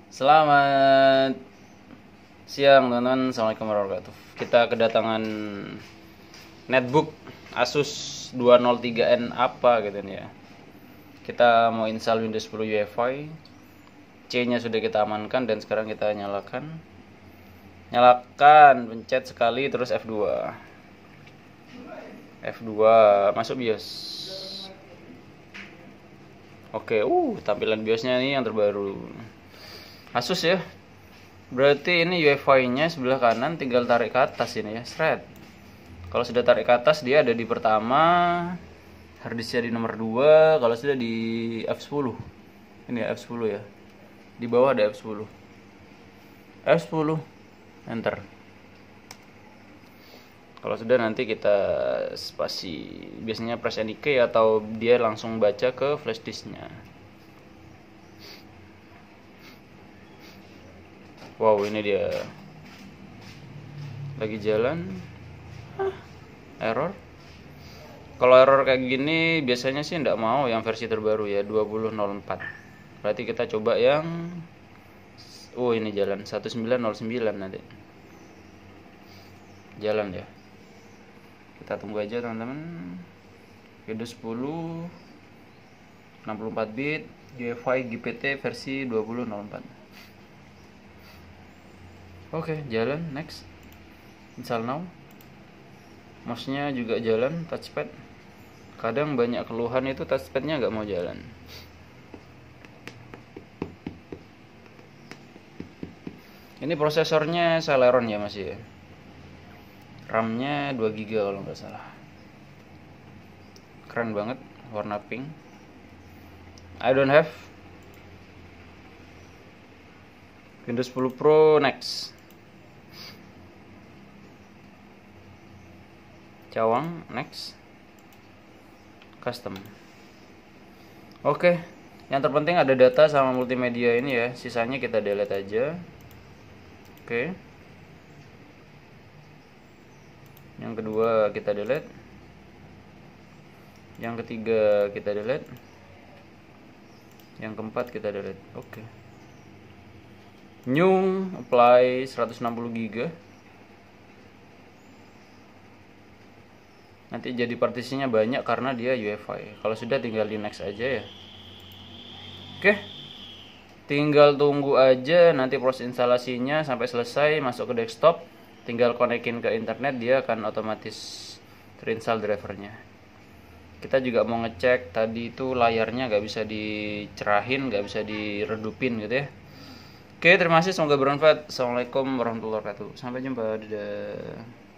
Selamat siang teman-teman, assalamualaikum warahmatullahi wabarakatuh. Kita kedatangan netbook Asus 203N apa gitu nih ya. Kita mau install Windows 10 UEFI. C-nya sudah kita amankan dan sekarang kita nyalakan, pencet sekali terus F2. Masuk BIOS. Oke, tampilan BIOSnya nih yang terbaru. Asus ya. Berarti ini UEFI-nya sebelah kanan, tinggal tarik ke atas ini ya, shred. Kalau sudah tarik ke atas dia ada di pertama, harddisknya di nomor 2, kalau sudah di F10. Ini ya F10 ya. Di bawah ada F10. F10 enter. Kalau sudah nanti kita spasi. Biasanya press any key atau dia langsung baca ke flash disknya. Wow, ini dia lagi jalan. Error. Kalau error kayak gini biasanya sih enggak mau yang versi terbaru ya, 20.04. Berarti kita coba yang ini jalan 1909 nanti. Jalan ya. Kita tunggu aja teman-teman. Windows 10 64 bit UEFI GPT versi 20.04. Oke, jalan, next. Install now. Mouse-nya juga jalan, touchpad. Kadang banyak keluhan itu touchpad-nya nggak mau jalan. Ini prosesornya Celeron ya masih ya. RAM-nya 2 GB kalau nggak salah. Keren banget, warna pink. I don't have. Windows 10 Pro next. Cawang next. Custom. Oke, yang terpenting ada data sama multimedia ini ya. Sisanya kita delete aja. Oke. Yang kedua kita delete. Yang ketiga kita delete. Yang keempat kita delete. Oke. New apply 160 GB. Nanti jadi partisinya banyak karena dia UEFI. Kalau sudah tinggal di next aja ya. Oke. Tinggal tunggu aja nanti proses instalasinya sampai selesai, masuk ke desktop. Tinggal konekin ke internet, dia akan otomatis terinstall drivernya. Kita juga mau ngecek tadi itu layarnya nggak bisa dicerahin, nggak bisa diredupin gitu ya. Oke, terima kasih, semoga bermanfaat. Assalamualaikum warahmatullahi wabarakatuh. Sampai jumpa, dadah.